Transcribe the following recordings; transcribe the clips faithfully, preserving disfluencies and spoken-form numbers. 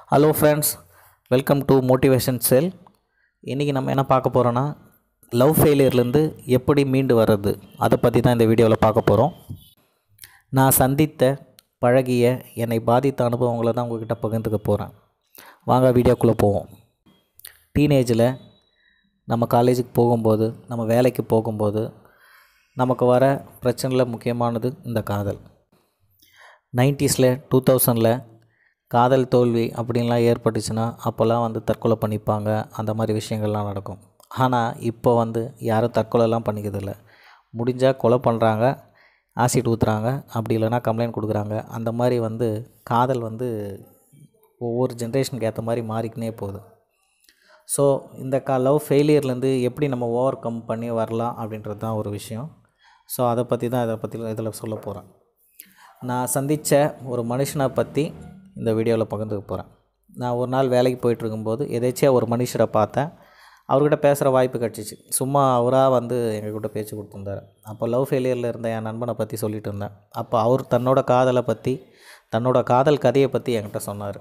Hello friends, welcome to motivation cell. இன்றைக்கி நம்ம என்ன பார்க்க போகிறோன்னா, லவ் ஃபெயிலியர்லேருந்து எப்படி மீண்டு வர்றது, அதை பற்றி தான் இந்த வீடியோவில் பார்க்க போகிறோம். நான் சந்தித்த பழகிய என்னை பாதித்த அனுபவங்களை தான் உங்கள்கிட்ட பகிர்ந்துக்க போகிறேன். வாங்க வீடியோக்குள்ளே போவோம். டீனேஜில் நம்ம காலேஜுக்கு போகும்போது, நம்ம வேலைக்கு போகும்போது நமக்கு வர பிரச்சனையில் முக்கியமானது இந்த காதல். நைன்டீஸில் டூ தௌசண்டில் காதல் தோல்வி அப்படின்லாம் ஏற்பட்டுச்சுன்னா அப்போல்லாம் வந்து தற்கொலை பண்ணிப்பாங்க. அந்த மாதிரி விஷயங்கள்லாம் நடக்கும். ஆனால் இப்போ வந்து யாரும் தற்கொலைலாம் பண்ணிக்கிறதில்ல. முடிஞ்சால் கொலை பண்ணுறாங்க, ஆசிட் ஊற்றுறாங்க, அப்படி இல்லைனா கம்ப்ளைண்ட் கொடுக்குறாங்க. அந்த மாதிரி வந்து காதல் வந்து ஒவ்வொரு ஜென்ரேஷனுக்கு ஏற்ற மாதிரி மாறிக்கினே போகுது. ஸோ இந்த கா லவ் ஃபெயிலியர்லேருந்து எப்படி நம்ம ஓவர் கம் பண்ணி வரலாம் அப்படின்றது தான் ஒரு விஷயம். ஸோ அதை பற்றி தான் இதை பற்றி இதில் சொல்ல போகிறேன். நான் சந்தித்த ஒரு மனுஷனை பற்றி இந்த வீடியோவில் பகிர்ந்துக்க போகிறேன். நான் ஒரு நாள் வேலைக்கு போயிட்டுருக்கும்போது எதேச்சியாக ஒரு மனுஷரை பார்த்தேன். அவர்கிட்ட பேசுகிற வாய்ப்பு கிடச்சிச்சு. சும்மா அவராக வந்து எங்கள்கிட்ட பேச்சு கொடுத்துருந்தார். அப்போ லவ் ஃபெயிலியரில் இருந்த என் நண்பனை பற்றி சொல்லிட்டு இருந்தேன். அப்போ அவர் தன்னோட காதலை பற்றி, தன்னோட காதல் கதையை பற்றி என்கிட்ட சொன்னார்.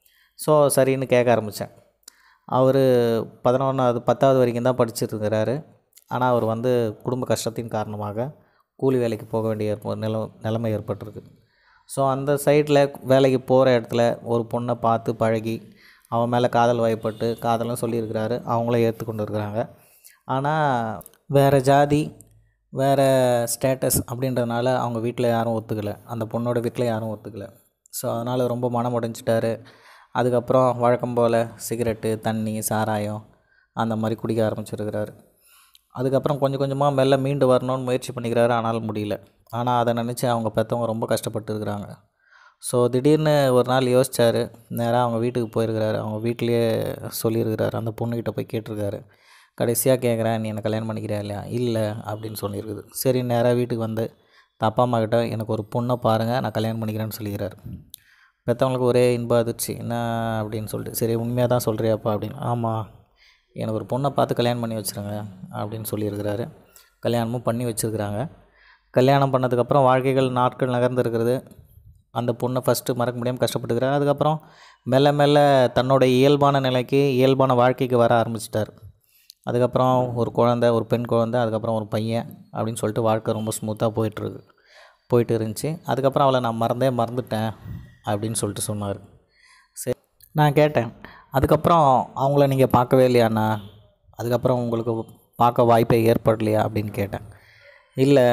ஸோ சரின்னு கேட்க ஆரம்பித்தேன். அவர் பதினொன்றாவது பத்தாவது வரைக்கும் தான் படிச்சுட்டு இருக்கிறாரு. ஆனால் அவர் வந்து குடும்ப கஷ்டத்தின் காரணமாக கூலி வேலைக்கு போக வேண்டிய நில நிலைமை ஏற்பட்டிருக்கு. ஸோ அந்த சைடில் வேலைக்கு போகிற இடத்துல ஒரு பொண்ணை பார்த்து பழகி அவன் மேலே காதல் வயப்பட்டு காதலும் சொல்லியிருக்கிறாரு. அவங்களே ஏற்றுக்கொண்டு இருக்கிறாங்க. ஆனால் வேறு ஜாதி, வேறு ஸ்டேட்டஸ் அப்படின்றதுனால அவங்க வீட்டில் யாரும் ஒத்துக்கலை. அந்த பொண்ணோட வீட்டில் யாரும் ஒத்துக்கலை. ஸோ அதனால் ரொம்ப மனம் உடைஞ்சிட்டாரு. அதுக்கப்புறம் வழக்கம் போல் சிகரெட்டு, தண்ணி, சாராயம் அந்த மாதிரி குடிக்க ஆரம்பிச்சிருக்கிறாரு. அதுக்கப்புறம் கொஞ்சம் கொஞ்சமாக மெல்ல மீண்டு வரணும்னு முயற்சி பண்ணிக்கிறாரு. ஆனாலும் முடியல. ஆனால் அதை நினச்சி அவங்க பெற்றவங்க ரொம்ப கஷ்டப்பட்டு இருக்கிறாங்க. ஸோ திடீர்னு ஒரு நாள் யோசித்தார். நேராக அவங்க வீட்டுக்கு போயிருக்கிறாரு. அவங்க வீட்லேயே சொல்லியிருக்கிறாரு. அந்த பொண்ணுக்கிட்ட போய் கேட்டிருக்காரு. கடைசியாக கேட்குறேன், நீ என்னை கல்யாணம் பண்ணிக்கிறியா இல்லையா? இல்லை அப்படின்னு சொல்லியிருக்குது. சரி, நேராக வீட்டுக்கு வந்து அப்பா அம்மா கிட்ட எனக்கு ஒரு பொண்ணை பாருங்கள், நான் கல்யாணம் பண்ணிக்கிறேன்னு சொல்லிக்கிறாரு. பெற்றவங்களுக்கு ஒரே இன்ப அதிர்ச்சி. என்ன அப்படின்னு சொல்லிட்டு, சரி உண்மையாக தான் சொல்கிறியாப்பா அப்படின்னு. ஆமாம், எனக்கு ஒரு பொண்ணை பார்த்து கல்யாணம் பண்ணி வச்சுருங்க அப்படின்னு சொல்லியிருக்கிறாரு. கல்யாணமும் பண்ணி வச்சுருக்கிறாங்க. கல்யாணம் பண்ணதுக்கப்புறம் வாழ்க்கைகள் நாட்கள் நகர்ந்துருக்கிறது. அந்த பொண்ணை ஃபஸ்ட்டு மறக்க முடியாமல் கஷ்டப்பட்டுக்கிறார். அதுக்கப்புறம் மெல்ல மெல்ல தன்னோட இயல்பான நிலைக்கு, இயல்பான வாழ்க்கைக்கு வர ஆரம்பிச்சிட்டார். அதுக்கப்புறம் ஒரு குழந்தை, ஒரு பெண் குழந்தை, அதுக்கப்புறம் ஒரு பையன் அப்படின்னு சொல்லிட்டு வாழ்க்கை ரொம்ப ஸ்மூத்தாக போயிட்டுருக்கு போயிட்டு இருந்துச்சு. அதுக்கப்புறம் அவளை நான் மறந்தே மறந்துட்டேன் அப்படின்னு சொல்லிட்டு சொன்னார். சரி, நான் கேட்டேன், அதுக்கப்புறம் அவங்கள நீங்கள் பார்க்கவே இல்லையாண்ணா? அதுக்கப்புறம் உங்களுக்கு பார்க்க வாய்ப்பே ஏற்படலையா அப்படின்னு கேட்டேன். இல்லை,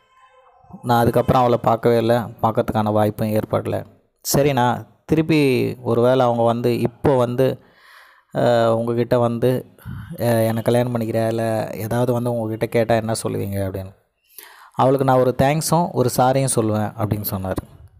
நான் அதுக்கப்புறம் அவளை பார்க்கவே இல்லை, பார்க்கறதுக்கான வாய்ப்பும் ஏற்படலை. சரிண்ணா, திருப்பி ஒரு வேளை அவங்க வந்து இப்போ வந்து உங்கள்கிட்ட வந்து என்னை கல்யாணம் பண்ணிக்கிறேன் இல்லை ஏதாவது வந்து உங்கள்கிட்ட கேட்டால் என்ன சொல்லுவீங்க அப்படின்னு. அவளுக்கு நான் ஒரு தேங்க்ஸும் ஒரு சாரியும் சொல்லுவேன் அப்படின்னு சொன்னார்.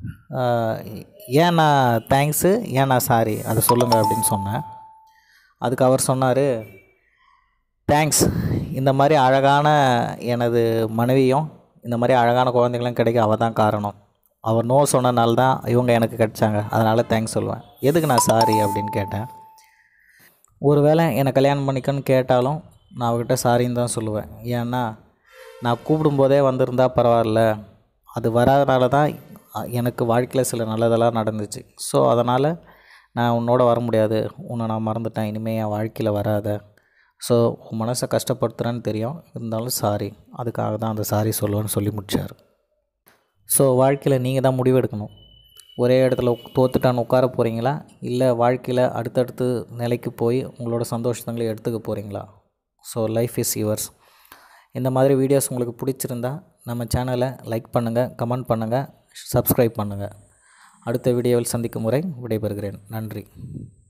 ஏன்னா தேங்க்ஸு, ஏன்னா சாரி, அதை சொல்லுங்கள் அப்படின்னு சொன்னேன். அதுக்கு அவர் சொன்னார், தேங்க்ஸ், இந்த மாதிரி அழகான எனது மனைவியும் இந்த மாதிரி அழகான குழந்தைங்களும் கிடைக்க அவள் தான் காரணம். அவர் நோ சொன்னனால தான் இவங்க எனக்கு கிடைச்சாங்க, அதனால் தேங்க்ஸ் சொல்லுவேன். எதுக்கு நான் சாரி அப்படின்னு கேட்டேன். ஒரு வேளை என்னை கல்யாணம் பண்ணிக்கன்னு கேட்டாலும் நான் அவகிட்ட சாரின்னு தான் சொல்லுவேன். ஏன்னா நான் கூப்பிடும்போதே வந்திருந்தா பரவாயில்ல, அது வராதனால தான் எனக்கு வாழ்க்கையில் சில நல்லதெல்லாம் நடந்துச்சு. ஸோ அதனால் நான் உன்னோட வர முடியாது, உன்னை நான் மறந்துட்டேன், இனிமேல் என் வாழ்க்கையில் வராத. ஸோ உன் மனசை கஷ்டப்படுத்துகிறேன்னு தெரியும், இருந்தாலும் சாரி, அதுக்காக தான் அந்த சாரி சொல்லுவேன்னு சொல்லி முடித்தார். ஸோ வாழ்க்கையில் நீங்கள் தான் முடிவெடுக்கணும். ஒரே இடத்துல தோத்துட்டான்னு உட்கார போகிறீங்களா, இல்லை வாழ்க்கையில் அடுத்தடுத்து நிலைக்கு போய் உங்களோட சந்தோஷங்களை எடுத்துக்க போகிறீங்களா? So life is yours. இந்த மாதிரி வீடியோஸ் உங்களுக்கு பிடிச்சிருந்தா நம்ம சேனலை லைக் பண்ணுங்கள், கமெண்ட் பண்ணுங்கள், சப்ஸ்கிரைப் பண்ணுங்கள். அடுத்த வீடியோவில் சந்திக்கும் முறை விடைபெறுகிறேன். நன்றி.